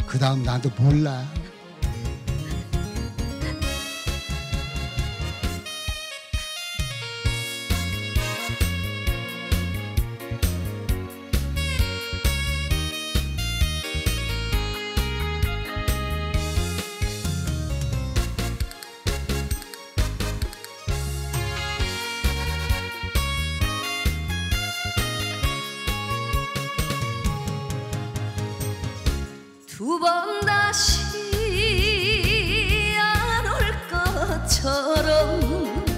그 다음 나도 몰라. 두 번 다시 안 올 것처럼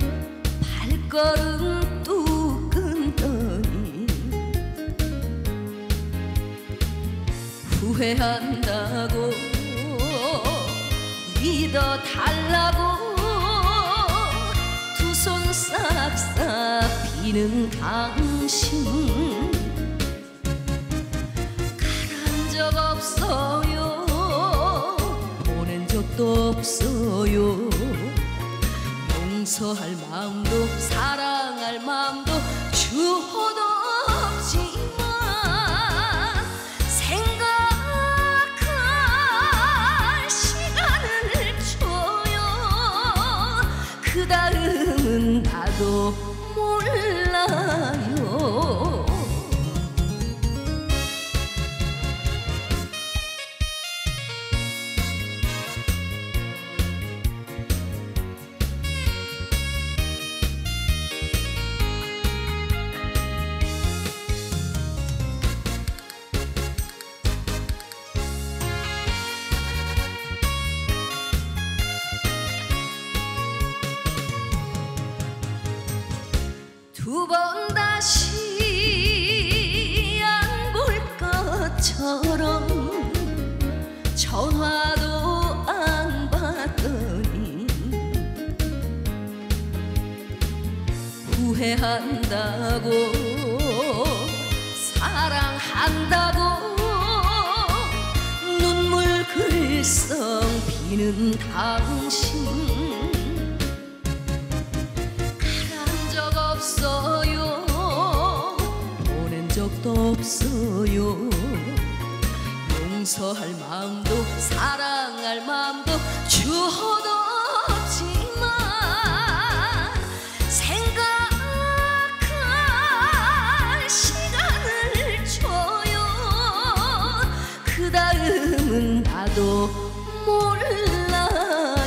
발걸음 뚝 끊더니 후회한다고 믿어달라고 두 손 싹싹 비는 당신 적 없어요. 보낸 적도 없어요. 용서할 마음도 사랑할 마음도 주어도 없지만 생각할 시간을 줘요. 그 다음은 나도 몰라요. 두 번 다시 안 볼 것처럼 전화도 안 받더니 후회한다고 사랑한다고 눈물 글썽 비는 당신 없어요. 보낸 적도 없어요. 용서할 마음도 사랑할 마음도 주어도 없지만 생각할 시간을 줘요. 그 다음은 나도 몰라요.